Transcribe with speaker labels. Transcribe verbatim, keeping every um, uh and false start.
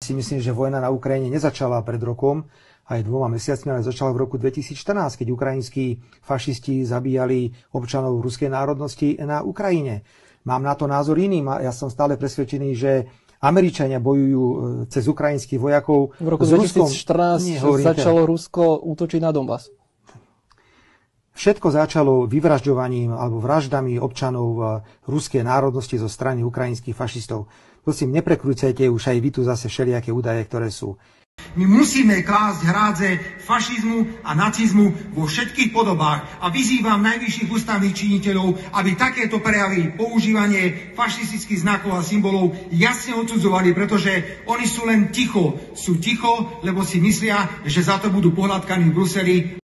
Speaker 1: Si myslím, že vojna na Ukrajine nezačala pred rokom, aj dvoma mesiacmi, ale začala v roku dvetisícštrnásť, keď ukrajinskí fašisti zabíjali občanov ruskej národnosti na Ukrajine. Mám na to názor iný. Ja som stále presvedčený, že Američania bojujú cez ukrajinských vojakov.
Speaker 2: V roku dvetisícštrnásť začalo Rusko útočiť na Donbas.
Speaker 1: Všetko začalo vyvražďovaním alebo vraždami občanov ruskej národnosti zo strany ukrajinských fašistov. Prosím, neprekrúcajte už aj vy tu zase všelijaké údaje, ktoré sú.
Speaker 3: My musíme klásť hrádze fašizmu a nacizmu vo všetkých podobách a vyzývam najvyšších ústavných činiteľov, aby takéto prejavy používanie fašistických znakov a symbolov jasne odsudzovali, pretože oni sú len ticho. Sú ticho, lebo si myslia, že za to budú pohľadkaní v Bruseli.